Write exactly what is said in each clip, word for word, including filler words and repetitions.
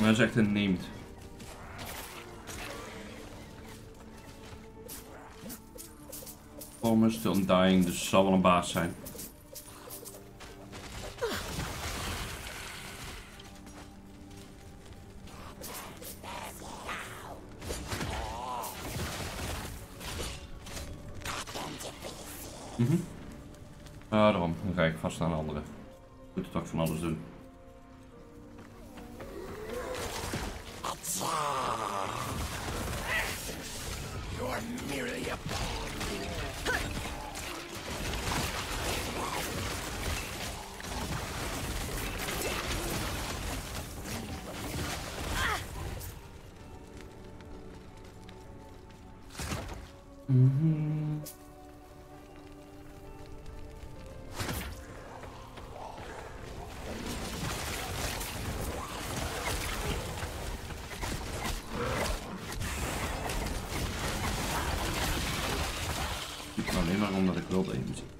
Hij is echt een neemt. Thomas, de Undying, dus zal wel een baas zijn. Mhm. Mm ah, daarom. Dan ga ik vast naar een andere. Moet er toch van alles doen. Mm-hmm. Alleen maar omdat ik wil even zien.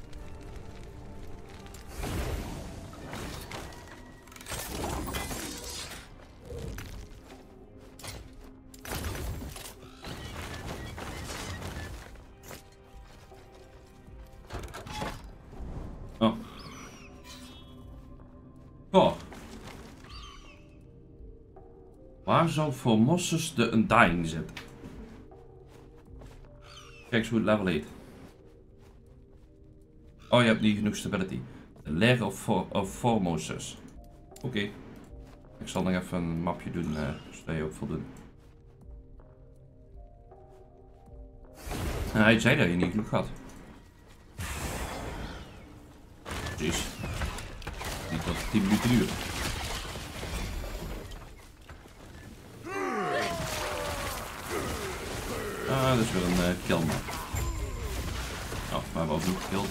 Oh. Oh. Waar zou Formossus de Undying zitten? Kijk eens hoe het level heet. Oh, je hebt niet genoeg stability. The Lair of, For of Formossus. Oké. Okay. Ik zal nog even een mapje doen, uh, zodat je ook voldoen. En hij zei dat je niet genoeg had. Precies. Niet dat het tien minuten duurt. Ah, dat is weer een uh, kill map. Oh, we hebben ook genoeg gekilld.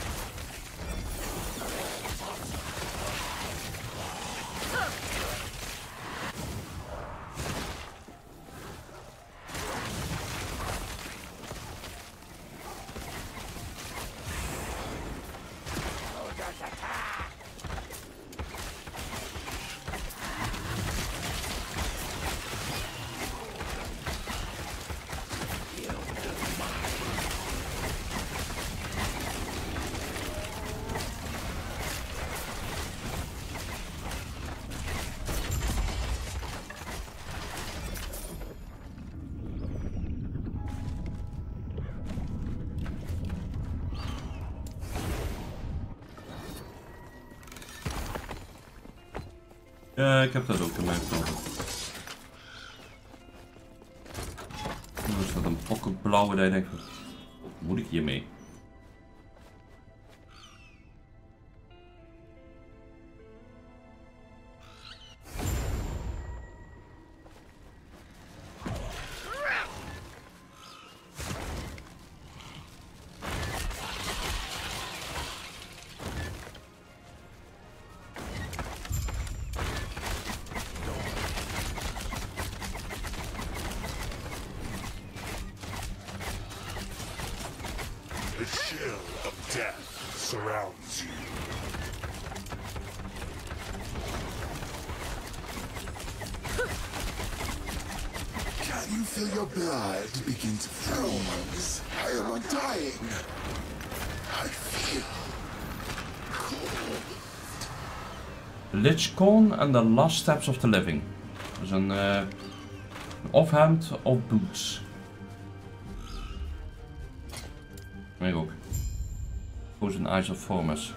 Ja, ik heb dat ook in mijn plan. Er staat een pokkenblauwe dat je denkt, wat moet ik hiermee? The chill of death surrounds you. Can you feel your blood begin to freeze? I am undying. I feel cold. Lichcorn and the Last Steps of the Living. Dus een uh, offhand of boots. Ik ook. Frozen Eyes of Formus.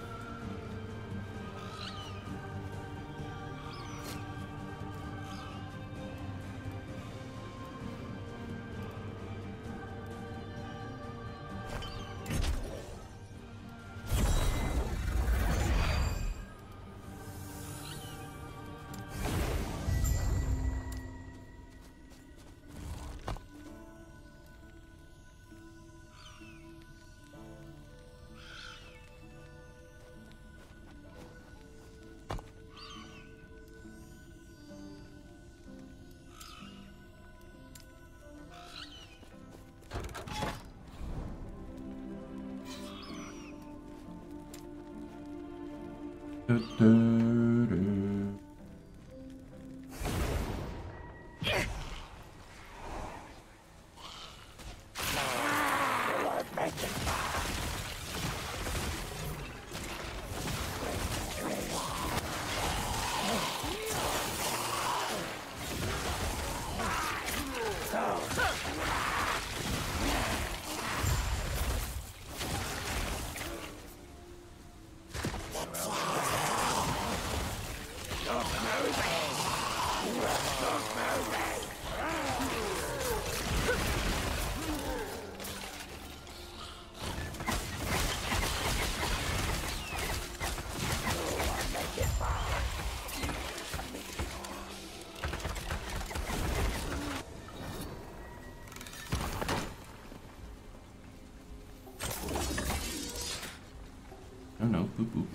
Oh no, poop poop.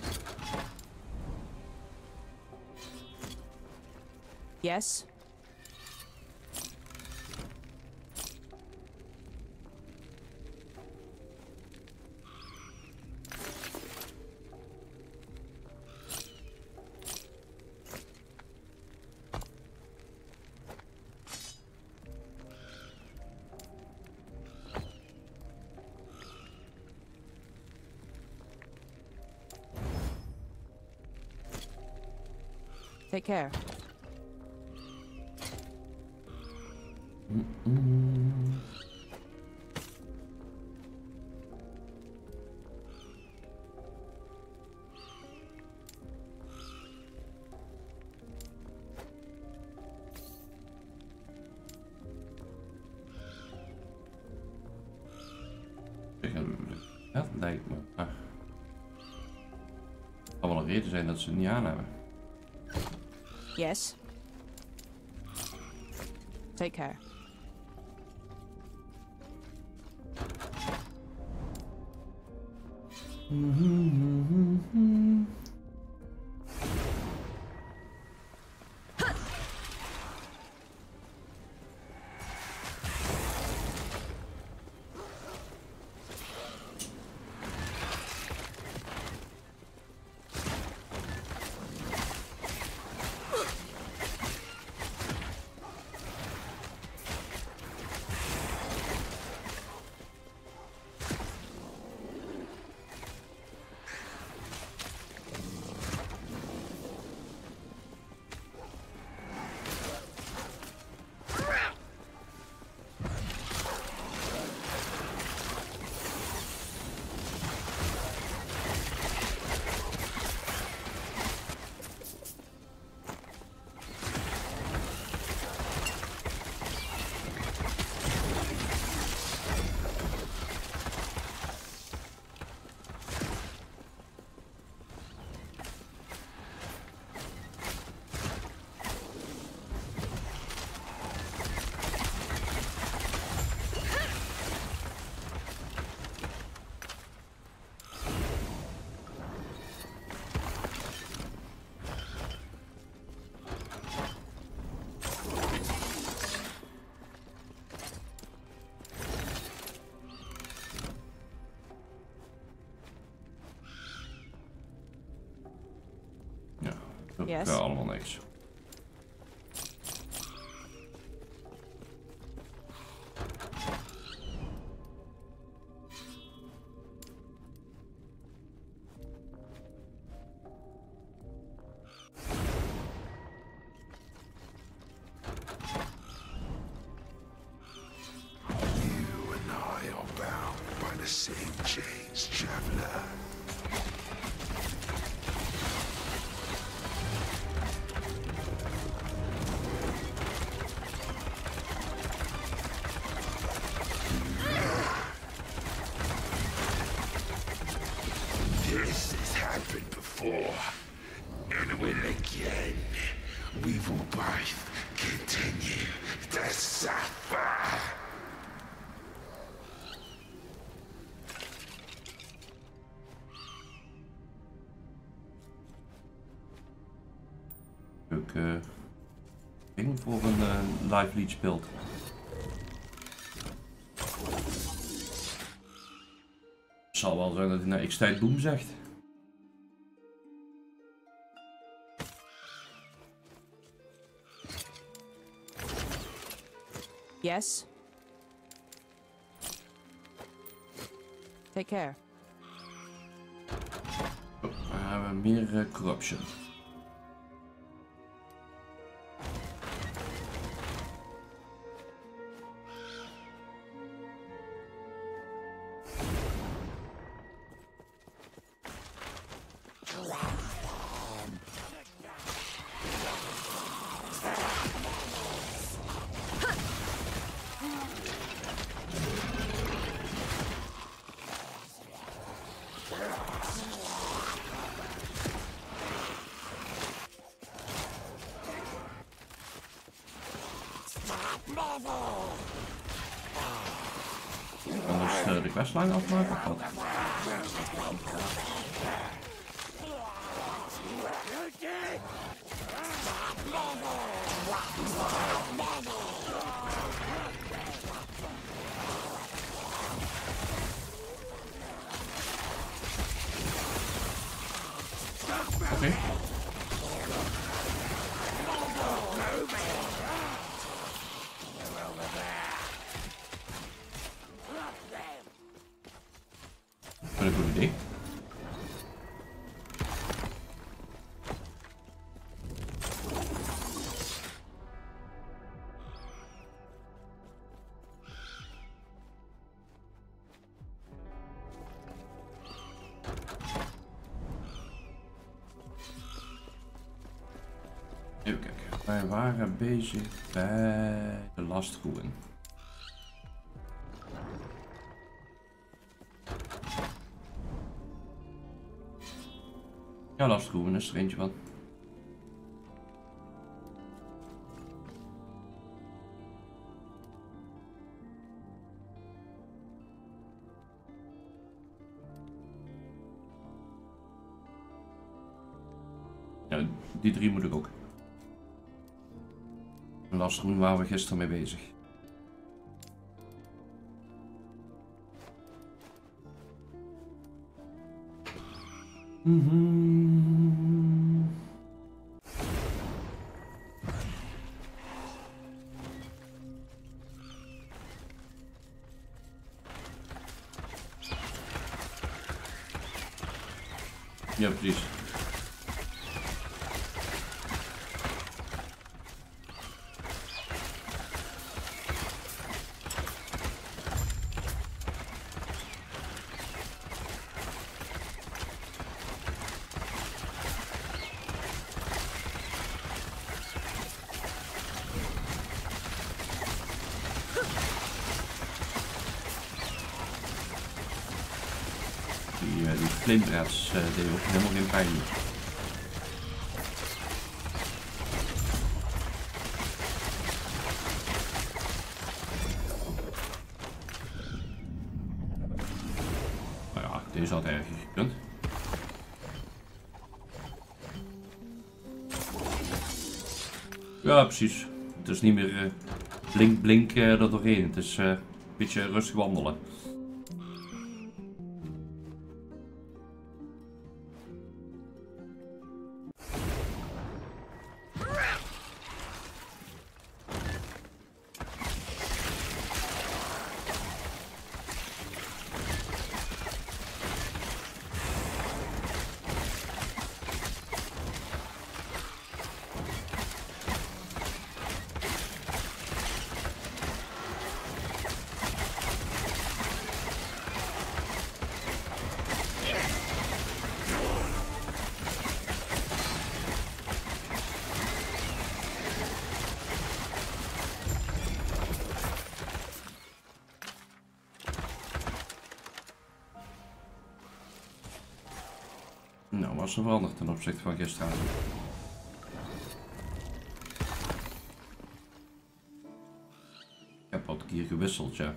Yes. Take care. Mm-mm. Dat lijkt me. Ah. Het kan wel een reden zijn dat ze het niet aan hebben. Yes. Take care. Yes. Ja, allemaal niks. You and I are bound by the same chains, traveler. This has happened before, and will again. We will both continue to suffer. Ook uh, ding voor een uh, live lead speelt. Het zal wel zijn dat hij naar X-tijd boom zegt. Yes. Take care. Oh, we hebben meer uh, corruption. Anders uh, de questlijn afmaken of wat? Oké. Okay. Wat een goed idee. Even kijken. Wij waren bezig bij de lastgroeven. Ja, lastgroeven is er eentje van. Ja, die drie moet ik ook. Een lastgroen waar we gisteren mee bezig. Mm-hmm. Ja, precies. Die, uh, die flamebrats uh, deden ook helemaal geen pijn. Nou ja, deze had erger gekund. Ja, precies. Het is niet meer uh, blink blink uh, er doorheen. Het is uh, een beetje rustig wandelen. Nou, was er veranderd ten opzichte van gisteren. Ik heb wat keer gewisseld, ja.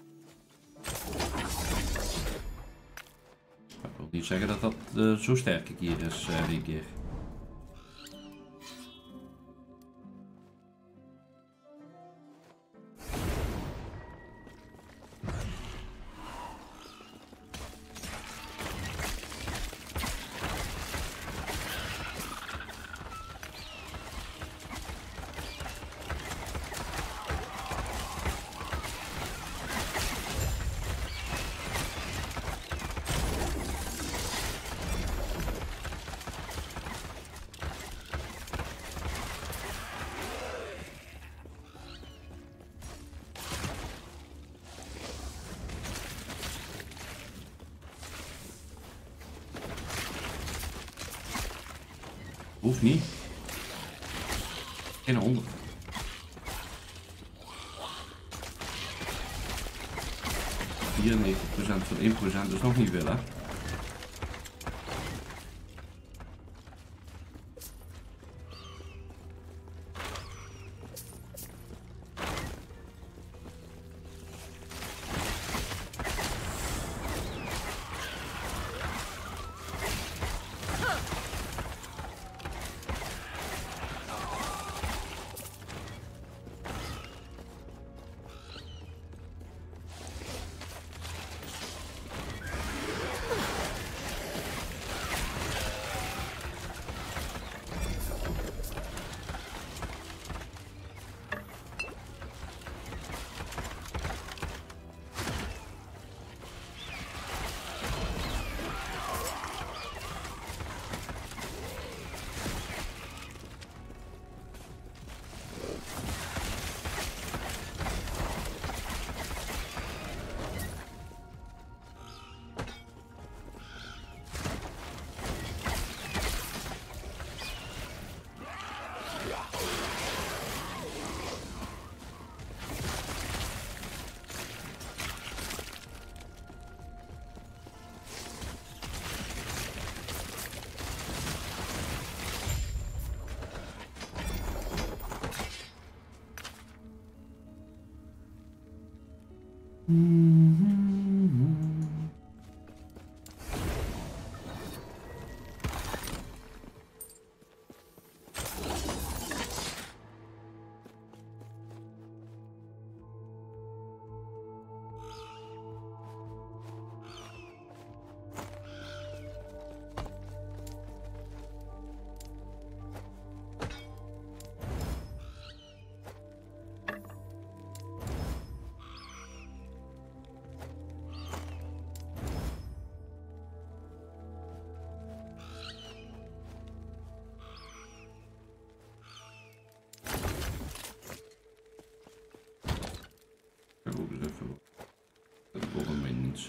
Maar ik wil niet zeggen dat dat uh, zo sterk een keer is, uh, één keer. Hoeft niet. Geen honderd. vierennegentig procent van één procent is nog niet veel, hè? Kijk ook eens even. Dat government.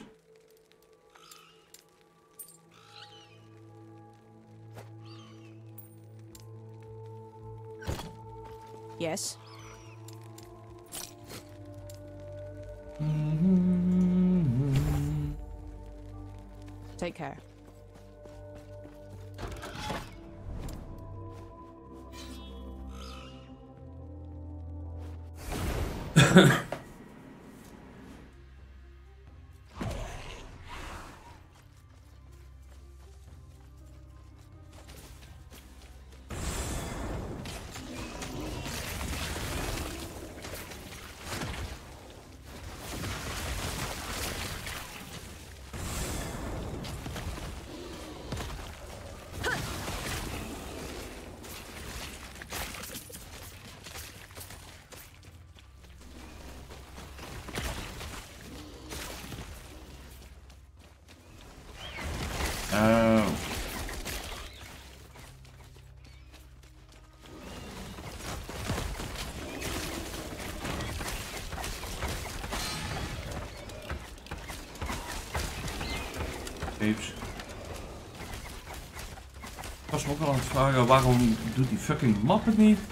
Yes. Take care. Oh. Peeps. Ik was me ook al aan het vragen, waarom doet die fucking map het niet?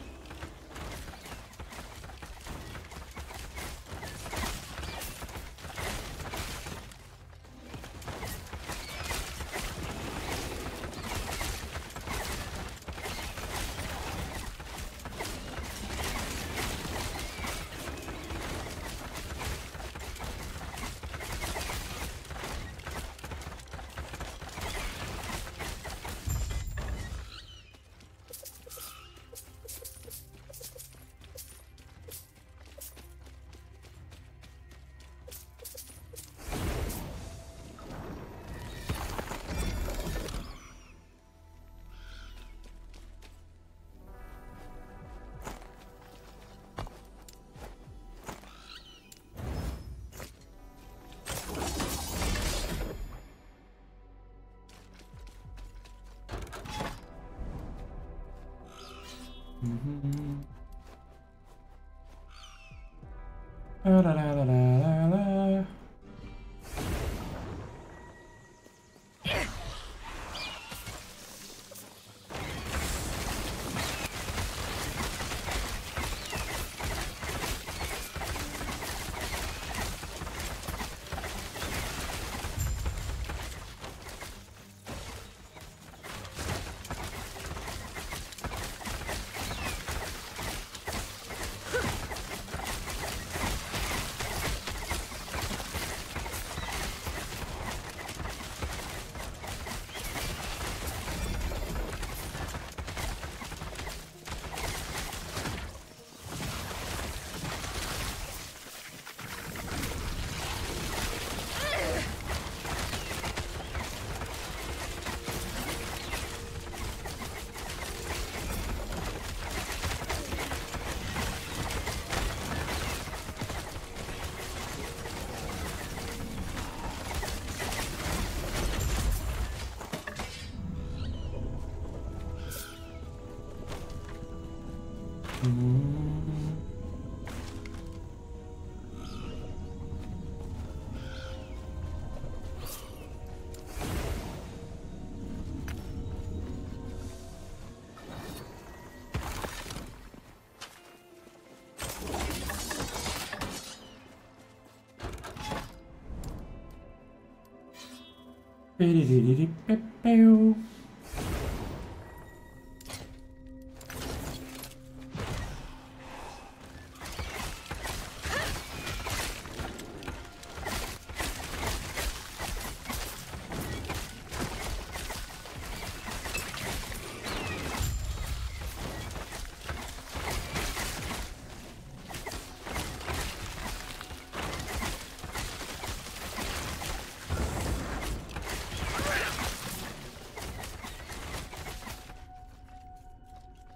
La la la la la la.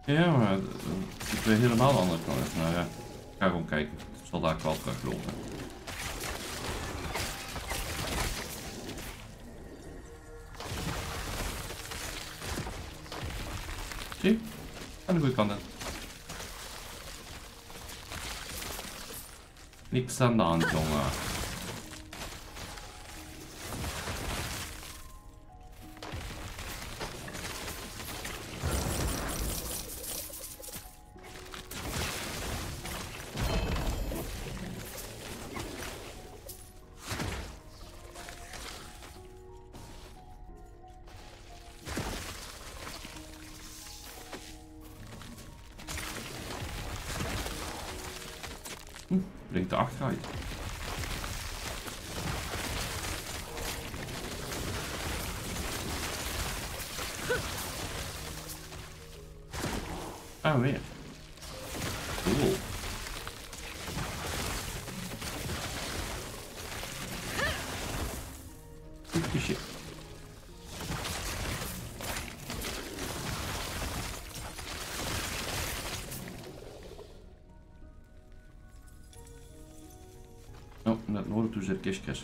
Ja, maar het is weer helemaal de andere kant. Nou ja, ik ga gewoon kijken. Het zal daar wel teruglopen. Zie? Aan de goede kant. Niks aan de hand, jongen. Hm, blinkt de achteruit. Ah, weer. Cool. Goed kusje. Oh, naar het noorden toe zit kistjes.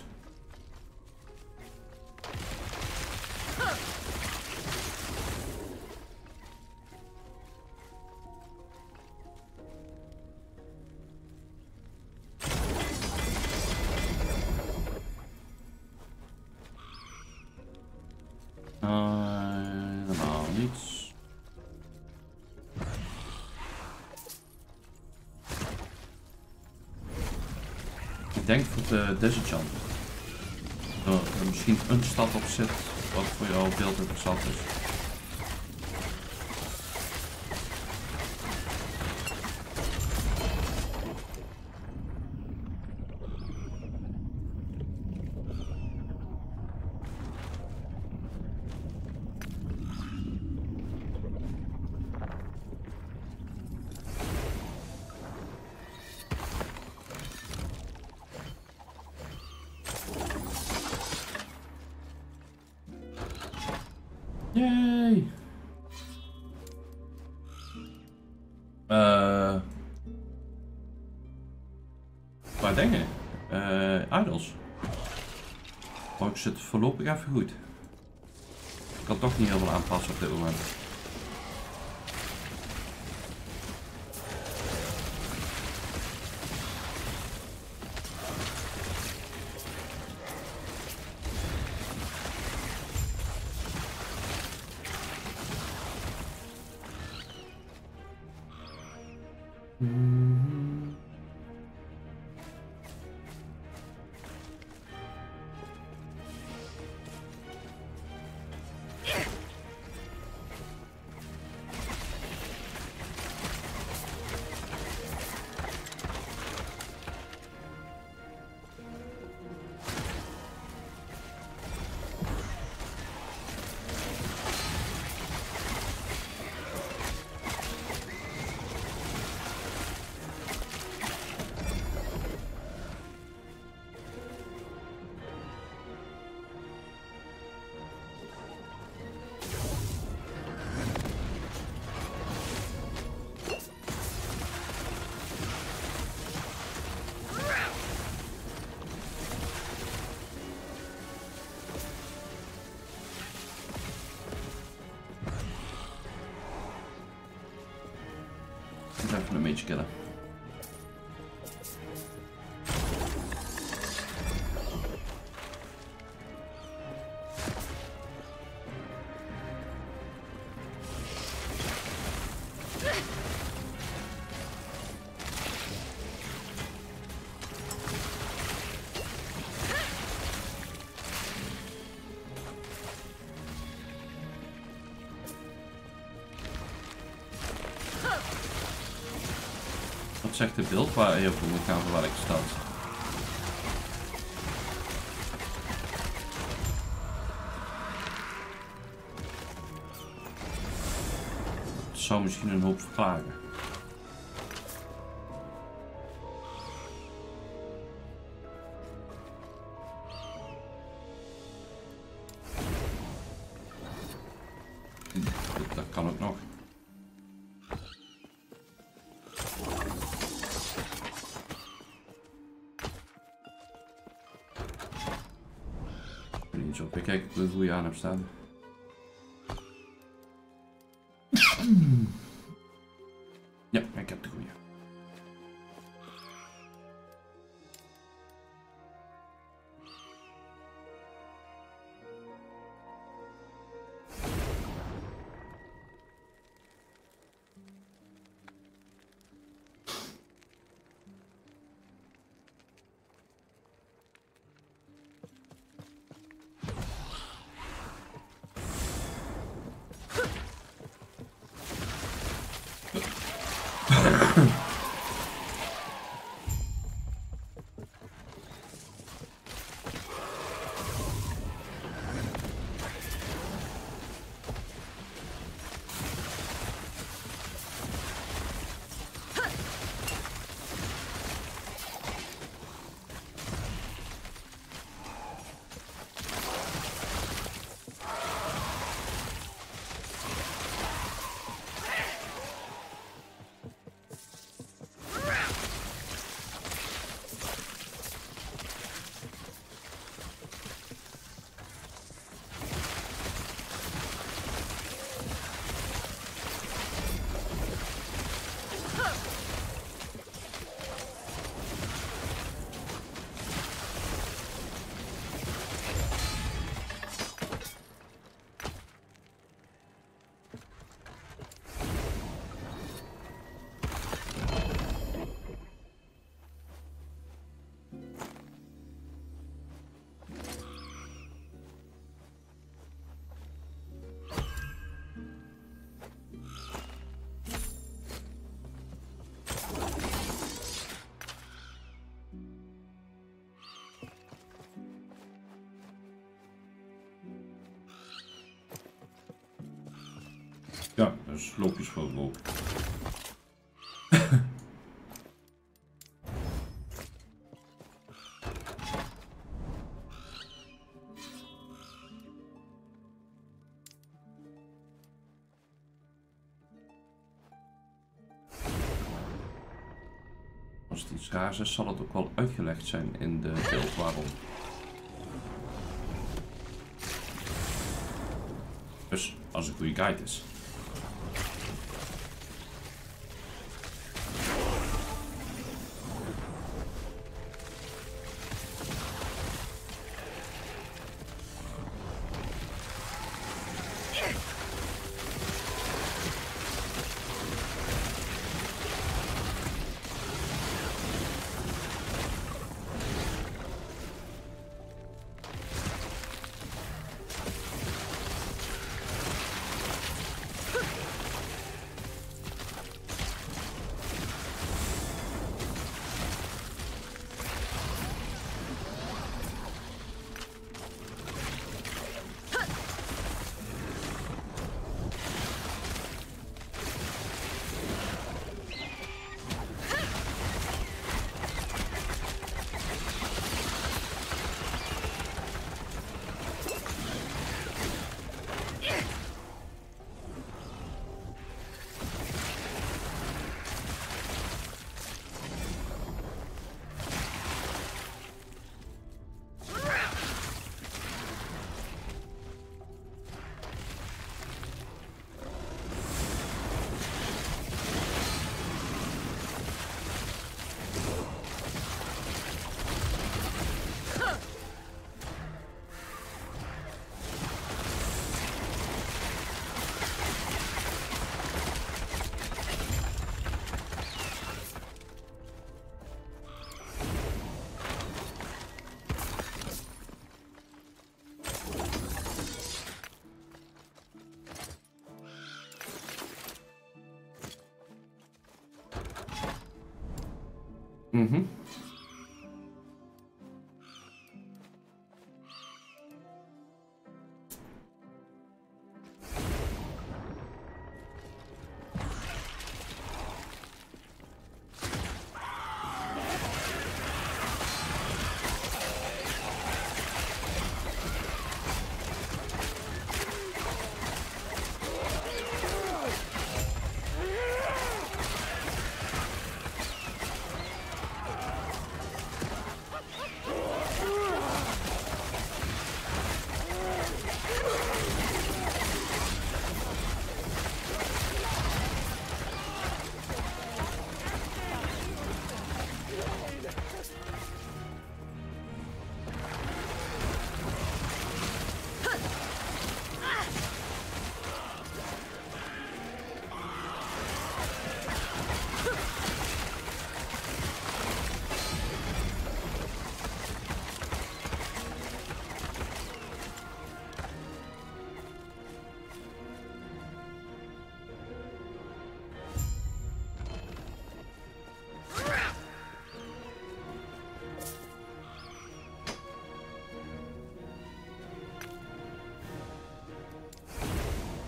Helemaal niets. Ik denk voor de Desert Jump. Dat er misschien een stad op zit wat voor jou beeld interessant is. Yay! Uh, paar dingen. Uh, idols. Maar ik zit voorlopig even goed. Ik kan toch niet heel veel aanpassen op dit moment. Even een mage killen. Wat zegt de beeld waar je voor moet gaan voor welke stad? Dat zou misschien een hoop verklaren. Dat kan ook nog. niet zo. Kijk, kijk hoe je aan hebt staan. Ja, ik heb de goede. Ja, dus loopjes gewoon ook. Als het iets raars is, zal het ook wel uitgelegd zijn in de beeld waarom. Dus als een goede guide is. Mhm.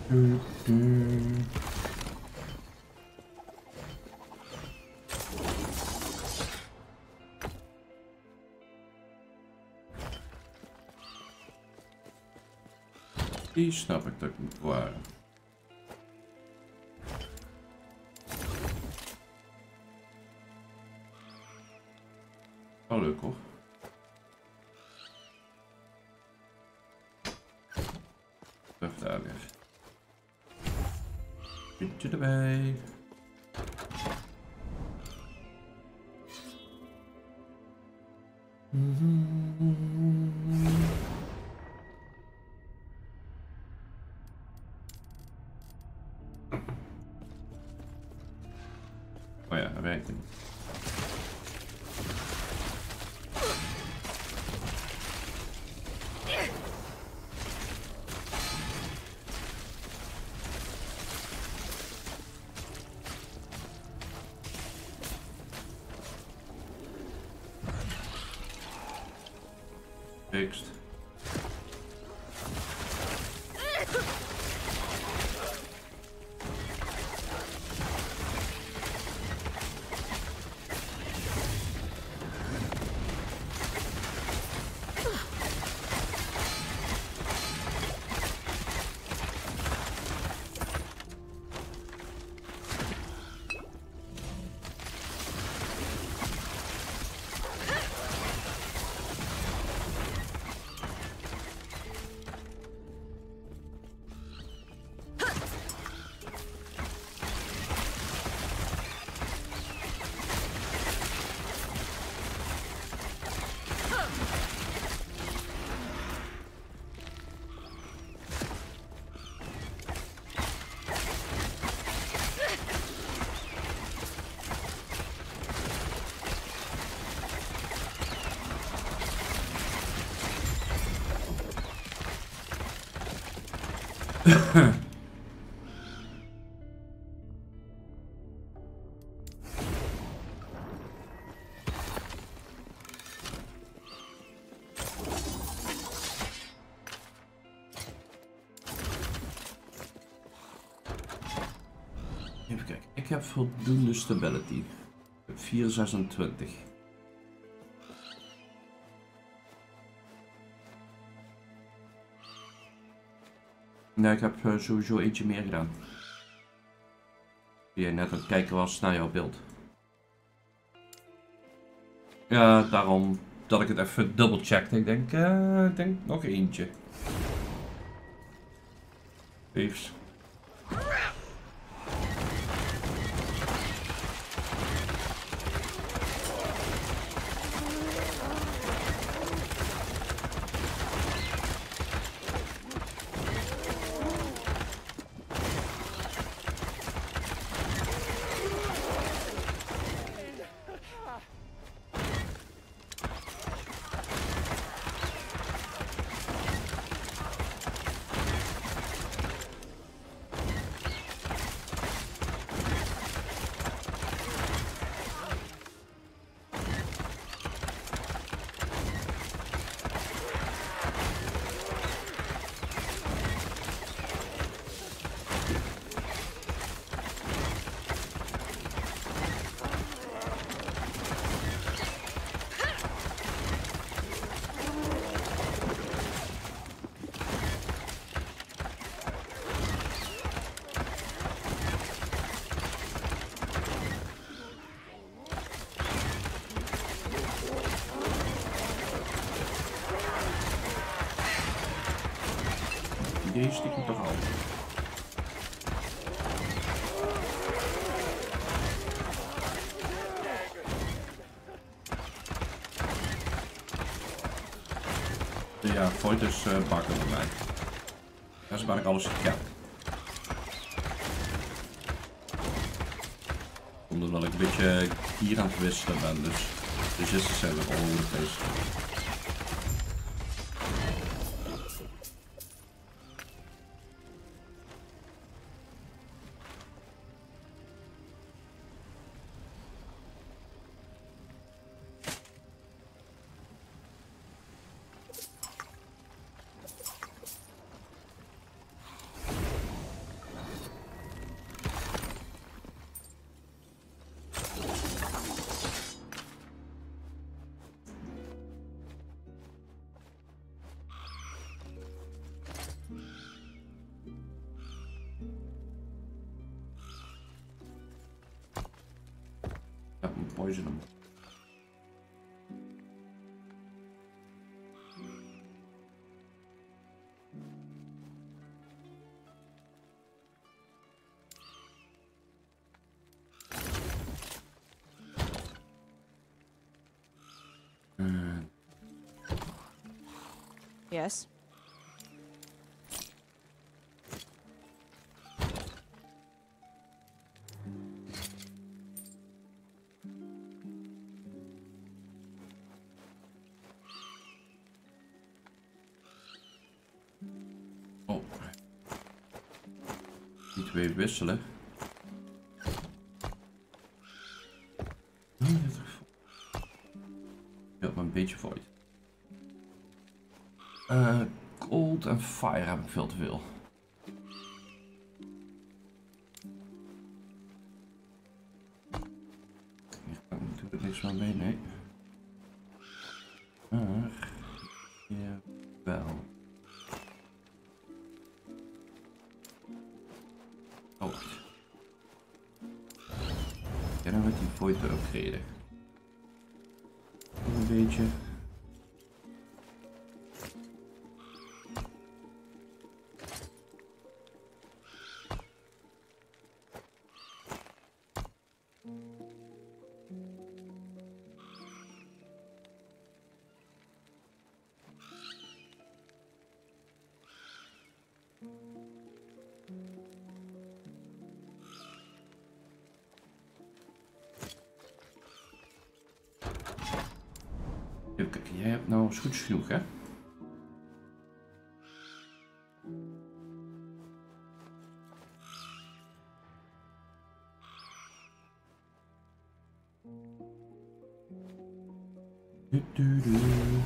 Du, du. Die snap ik dat ik moet bewaren. Oh, leuk hoor. Terug daar weer. Puntje erbij. Oh ja, dat werkt niet. Fixed. Even kijken, ik heb voldoende stability. Ik heb vier komma zesentwintig. Nee, ik heb uh, sowieso eentje meer gedaan. Die net aan het kijken was naar jouw beeld. Ja, daarom dat ik het even double checkte. Ik denk, uh, ik denk nog eentje. Thieves. Deze stiekem toch al. Ja, Void is uh, bakken bij mij. Dat is waar ik alles gekapt. Omdat ik een beetje hier aan het wisselen ben, dus de resistance zijn weer all over the place. poison them. Yes. Oh. Die twee wisselen. Ja, maar een beetje void. Uh, cold en fire heb ik veel te veel. Hier kan ik natuurlijk niks van mee, nee. Maar hier wel. Oh, wacht. Ja, dan wordt die void te upgraden. Een beetje. Even kijken, jij hebt nou goed genoeg, hè? Du -du -du.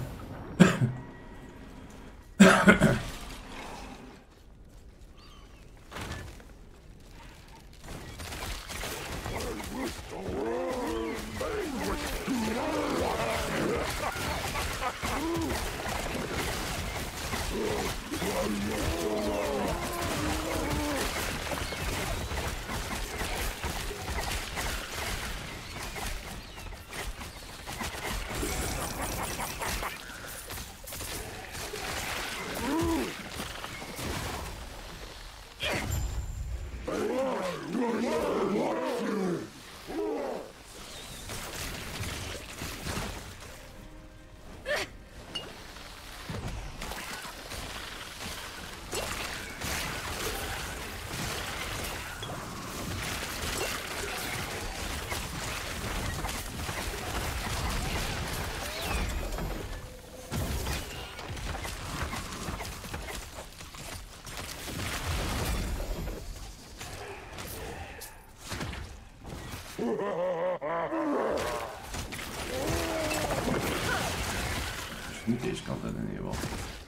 Dus niet deze kant uit in ieder geval.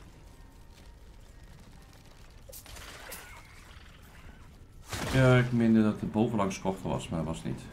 Ja, ik meende dat het bovenlangs kochter was, maar dat was niet.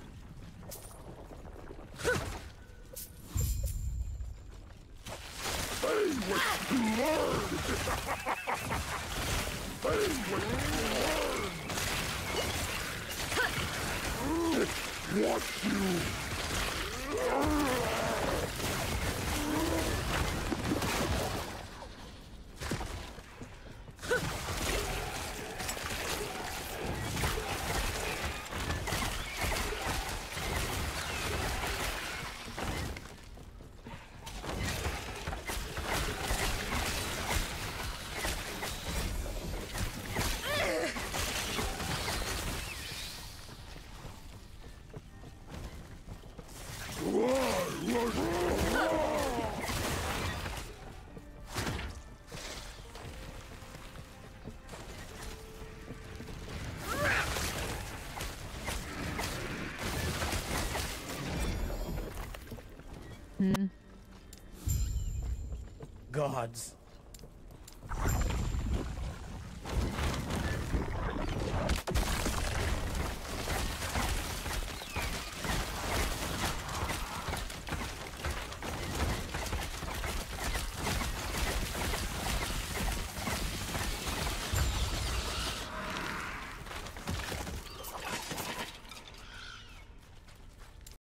Gods,